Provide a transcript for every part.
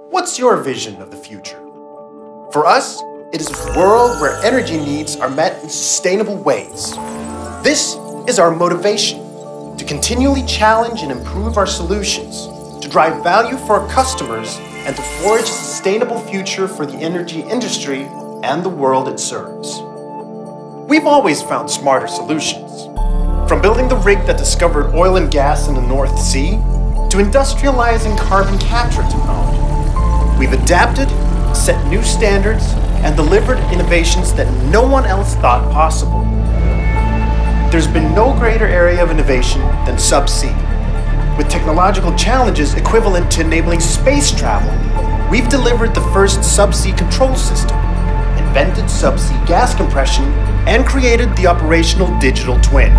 What's your vision of the future? For us, it is a world where energy needs are met in sustainable ways. This is our motivation, to continually challenge and improve our solutions, to drive value for our customers, and to forge a sustainable future for the energy industry and the world it serves. We've always found smarter solutions. From building the rig that discovered oil and gas in the North Sea, to industrializing carbon capture technology. We've adapted, set new standards, and delivered innovations that no one else thought possible. There's been no greater area of innovation than subsea. With technological challenges equivalent to enabling space travel, we've delivered the first subsea control system, invented subsea gas compression, and created the operational digital twin.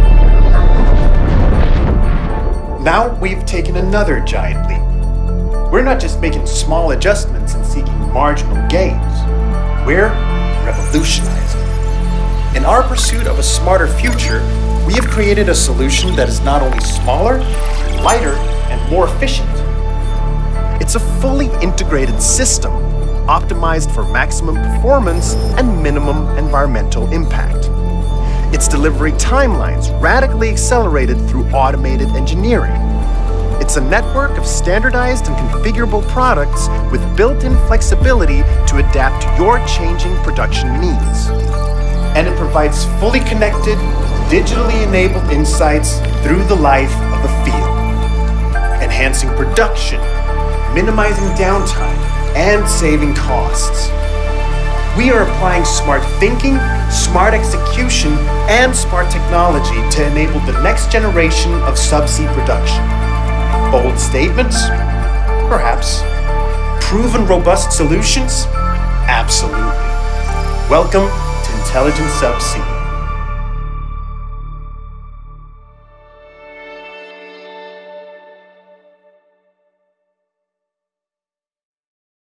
Now we've taken another giant leap. We're not just making small adjustments and seeking marginal gains. We're revolutionizing. In our pursuit of a smarter future, we have created a solution that is not only smaller, lighter, and more efficient. It's a fully integrated system, optimized for maximum performance and minimum environmental impact. Its delivery timelines radically accelerated through automated engineering. It's a network of standardized and configurable products with built-in flexibility to adapt to your changing production needs. And it provides fully connected, digitally enabled insights through the life of the field, enhancing production, minimizing downtime, and saving costs. We are applying smart thinking, smart execution, and smart technology to enable the next generation of subsea production. Bold statements? Perhaps. Proven robust solutions? Absolutely. Welcome to Intelligent Subsea.